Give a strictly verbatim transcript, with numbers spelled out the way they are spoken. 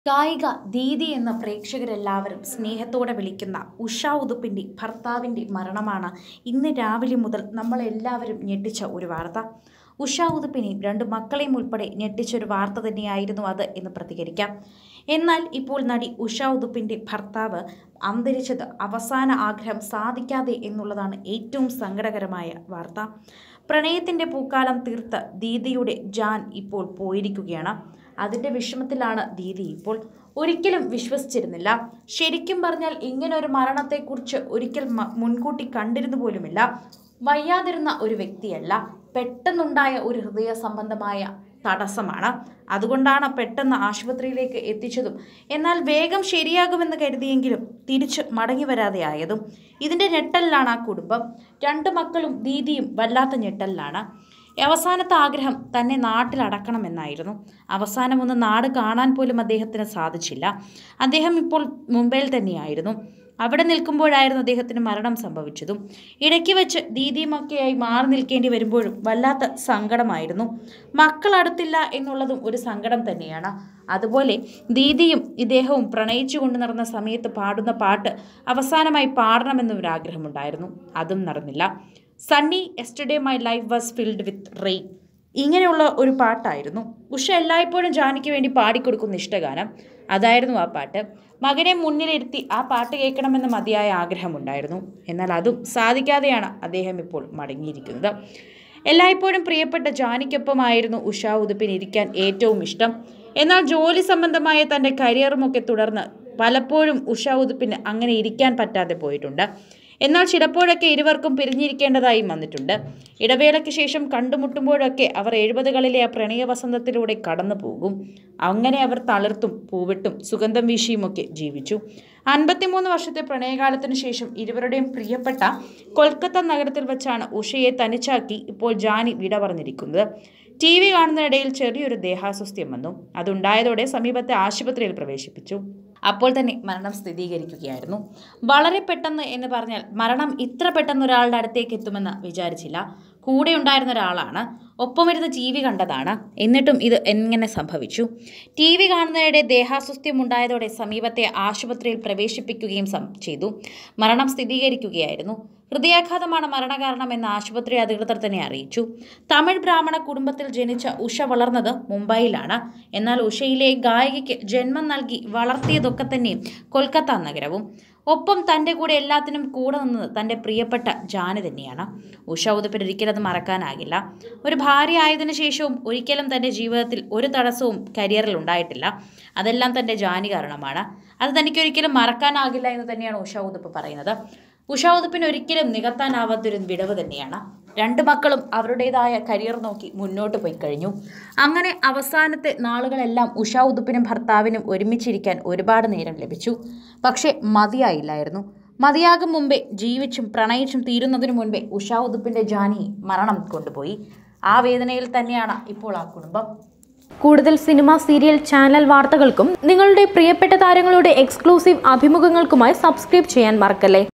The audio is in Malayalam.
ഗായിക ദീദി എന്ന പ്രേക്ഷകരെല്ലാവരും സ്നേഹത്തോടെ വിളിക്കുന്ന ഉഷ ഉതുപ്പിൻ്റെ ഭർത്താവിൻ്റെ മരണമാണ് ഇന്ന് രാവിലെ മുതൽ നമ്മളെല്ലാവരും ഞെട്ടിച്ച ഒരു വാർത്ത. ഉഷ ഉതുപ്പിനെയും രണ്ട് മക്കളെയും ഉൾപ്പെടെ ഞെട്ടിച്ചൊരു വാർത്ത തന്നെയായിരുന്നു അത് എന്ന് പ്രതികരിക്കാം. എന്നാൽ ഇപ്പോൾ നടി ഉഷ ഉതുപ്പിൻ്റെ ഭർത്താവ് അന്തരിച്ചത് അവസാന ആഗ്രഹം സാധിക്കാതെ എന്നുള്ളതാണ് ഏറ്റവും സങ്കടകരമായ വാർത്ത. പ്രണയത്തിൻ്റെ പൂക്കാലം തീർത്ത് ദീദിയുടെ ജാൻ ഇപ്പോൾ പോയിരിക്കുകയാണ്. അതിൻ്റെ വിഷമത്തിലാണ് ദീദി ഇപ്പോൾ. ഒരിക്കലും വിശ്വസിച്ചിരുന്നില്ല. ശരിക്കും പറഞ്ഞാൽ ഇങ്ങനൊരു മരണത്തെക്കുറിച്ച് ഒരിക്കൽ മുൻകൂട്ടി കണ്ടിരുന്നു പോലുമില്ല. വയ്യാതിരുന്ന ഒരു വ്യക്തിയല്ല, പെട്ടെന്നുണ്ടായ ഒരു ഹൃദയ സംബന്ധമായ തടസ്സമാണ്. അതുകൊണ്ടാണ് പെട്ടെന്ന് ആശുപത്രിയിലേക്ക് എത്തിച്ചതും എന്നാൽ വേഗം ശരിയാകുമെന്ന് കരുതിയെങ്കിലും തിരിച്ച് മടങ്ങി വരാതെ ആയതും. ഇതിൻ്റെ ഞെട്ടലിലാണ് ആ കുടുംബം. രണ്ട് മക്കളും ദീദിയും വല്ലാത്ത ഞെട്ടലിലാണ്. അവസാനത്തെ ആഗ്രഹം തന്നെ നാട്ടിലടക്കണമെന്നായിരുന്നു. അവസാനം ഒന്ന് നാട് കാണാൻ പോലും അദ്ദേഹത്തിന് സാധിച്ചില്ല. അദ്ദേഹം ഇപ്പോൾ മുംബൈയിൽ തന്നെയായിരുന്നു. അവിടെ നിൽക്കുമ്പോഴായിരുന്നു അദ്ദേഹത്തിന് മരണം സംഭവിച്ചതും. ഇടയ്ക്ക് വെച്ച് ദീദിയുമൊക്കെയായി മാറി നിൽക്കേണ്ടി വരുമ്പോഴും വല്ലാത്ത സങ്കടമായിരുന്നു. മക്കൾ അടുത്തില്ല എന്നുള്ളതും ഒരു സങ്കടം തന്നെയാണ്. അതുപോലെ ദീദിയും ഇദ്ദേഹവും പ്രണയിച്ചു കൊണ്ട് നടന്ന സമയത്ത് പാടുന്ന പാട്ട് അവസാനമായി പാടണമെന്നൊരാഗ്രഹമുണ്ടായിരുന്നു. അതും നടന്നില്ല. Sunny yesterday my life was filled with rain, ഇങ്ങനെയുള്ള ഒരു പാട്ടായിരുന്നു. ഉഷ എല്ലായ്പ്പോഴും ജാനിക്ക് വേണ്ടി പാടിക്കൊടുക്കുന്ന ഇഷ്ടഗാനം അതായിരുന്നു ആ പാട്ട്. മകനെ മുന്നിലിരുത്തി ആ പാട്ട് കേൾക്കണമെന്ന് മതിയായ ആഗ്രഹമുണ്ടായിരുന്നു. എന്നാൽ അതും സാധിക്കാതെയാണ് അദ്ദേഹം ഇപ്പോൾ മടങ്ങിയിരിക്കുന്നത്. എല്ലായ്പ്പോഴും പ്രിയപ്പെട്ട ജാനിക്കൊപ്പമായിരുന്നു ഉഷ ഉതുപ്പിന് ഇരിക്കാൻ ഏറ്റവും ഇഷ്ടം. എന്നാൽ ജോലി സംബന്ധമായ തൻ്റെ കരിയറുമൊക്കെ തുടർന്ന് പലപ്പോഴും ഉഷ ഉതുപ്പിന് അങ്ങനെ ഇരിക്കാൻ പറ്റാതെ പോയിട്ടുണ്ട്. എന്നാൽ ചിലപ്പോഴൊക്കെ ഇരുവർക്കും പിരിഞ്ഞിരിക്കേണ്ടതായും വന്നിട്ടുണ്ട്. ഇടവേളയ്ക്ക് ശേഷം കണ്ടുമുട്ടുമ്പോഴൊക്കെ അവർ എഴുപതുകളിലെ ആ പ്രണയ വസന്തത്തിലൂടെ കടന്നു പോകും. അങ്ങനെ അവർ തളിർത്തും പൂവിട്ടും സുഗന്ധം വീശിയുമൊക്കെ ജീവിച്ചു. അൻപത്തിമൂന്ന് വർഷത്തെ പ്രണയകാലത്തിന് ശേഷം ഇരുവരുടെയും പ്രിയപ്പെട്ട കൊൽക്കത്ത നഗരത്തിൽ വെച്ചാണ് ഉഷയെ തനിച്ചാക്കി ഇപ്പോൾ ജാനി വിട പറഞ്ഞിരിക്കുന്നത്. ടി വി കാണുന്നതിനിടയിൽ ചെറിയൊരു ദേഹാസ്വസ്ഥ്യം വന്നു. അതുണ്ടായതോടെ സമീപത്തെ ആശുപത്രിയിൽ പ്രവേശിപ്പിച്ചു. അപ്പോൾ തന്നെ മരണം സ്ഥിരീകരിക്കുകയായിരുന്നു. വളരെ പെട്ടെന്ന് എന്ന് പറഞ്ഞാൽ മരണം ഇത്ര പെട്ടെന്ന് ഒരാളുടെ അടുത്തേക്ക് എത്തുമെന്ന് വിചാരിച്ചില്ല. കൂടെ ഉണ്ടായിരുന്ന ഒരാളാണ്, ഒപ്പമിരുന്ന് ടി വി കണ്ടതാണ്. എന്നിട്ടും ഇത് എങ്ങനെ സംഭവിച്ചു? ടി വി കാണുന്നതിനിടെ ദേഹാസ്വസ്ഥ്യം ഉണ്ടായതോടെ സമീപത്തെ ആശുപത്രിയിൽ പ്രവേശിപ്പിക്കുകയും ചെയ്തു. മരണം സ്ഥിരീകരിക്കുകയായിരുന്നു. ഹൃദയാഘാതമാണ് മരണകാരണമെന്ന് ആശുപത്രി അധികൃതർ തന്നെ അറിയിച്ചു. തമിഴ് ബ്രാഹ്മണ കുടുംബത്തിൽ ജനിച്ച ഉഷ വളർന്നത് മുംബൈയിലാണ്. എന്നാൽ ഉഷയിലെ ഗായികയ്ക്ക് ജന്മം നൽകി വളർത്തിയതൊക്കെ തന്നെയും കൊൽക്കത്ത നഗരവും. ഒപ്പം തൻ്റെ കൂടെ എല്ലാത്തിനും കൂടെ നിന്നത് തൻ്റെ പ്രിയപ്പെട്ട ജാനി തന്നെയാണ്. ഉഷ ഉതുപ്പിന് ഒരിക്കലും അത് മറക്കാനാകില്ല. ഒരു ഭാര്യ ആയതിനു ശേഷവും ഒരിക്കലും തൻ്റെ ജീവിതത്തിൽ ഒരു തടസ്സവും കരിയറിൽ ഉണ്ടായിട്ടില്ല. അതെല്ലാം തൻ്റെ ജാനി കാരണമാണ്. അത് തനിക്കൊരിക്കലും മറക്കാനാകില്ല എന്ന് തന്നെയാണ് ഉഷ ഉതുപ്പ് പറയുന്നത്. ഉഷ ഉതുപ്പിന് ഒരിക്കലും നികത്താനാവാത്തൊരു വിടവ് തന്നെയാണ്. രണ്ട് മക്കളും അവരുടേതായ കരിയർ നോക്കി മുന്നോട്ട് പോയി കഴിഞ്ഞു. അങ്ങനെ അവസാനത്തെ നാളുകളെല്ലാം ഉഷ ഉതുപ്പിനും ഭർത്താവിനും ഒരുമിച്ചിരിക്കാൻ ഒരുപാട് നേരം ലഭിച്ചു. പക്ഷേ മതിയായില്ലായിരുന്നു. മതിയാകും മുമ്പേ ജീവിച്ചും പ്രണയിച്ചും തീരുന്നതിനു മുൻപേ ഉഷ ഉതുപ്പിൻ്റെ ജാനി മരണം കൊണ്ടുപോയി. ആ വേദനയിൽ തന്നെയാണ് ഇപ്പോൾ ആ കുടുംബം. കൂടുതൽ സിനിമ, സീരിയൽ, ചാനൽ വാർത്തകൾക്കും നിങ്ങളുടെ പ്രിയപ്പെട്ട താരങ്ങളുടെ എക്സ്ക്ലൂസീവ് അഭിമുഖങ്ങൾക്കുമായി സബ്സ്ക്രൈബ് ചെയ്യാൻ മറക്കല്ലേ.